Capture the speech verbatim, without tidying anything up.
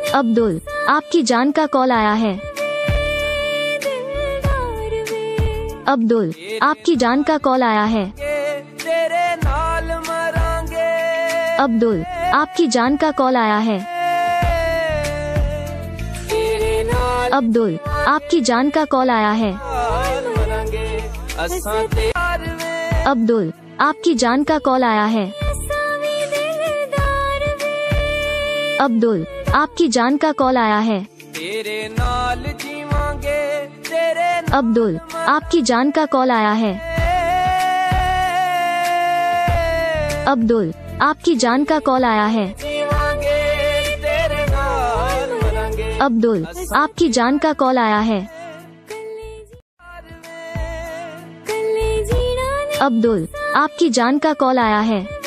अब्दुल, आपकी जान का कॉल आया है। अब्दुल, आपकी जान का कॉल आया है। अब्दुल, आपकी जान का कॉल आया है। अब्दुल, आपकी जान का कॉल आया है। अब्दुल, आपकी जान का कॉल आया है। अब्दुल, आपकी जान का कॉल आया है। अब्दुल, आपकी जान का कॉल आया है। अब्दुल, आपकी जान का कॉल आया है। अब्दुल, आपकी जान का कॉल आया है। अब्दुल, आपकी जान का कॉल आया है।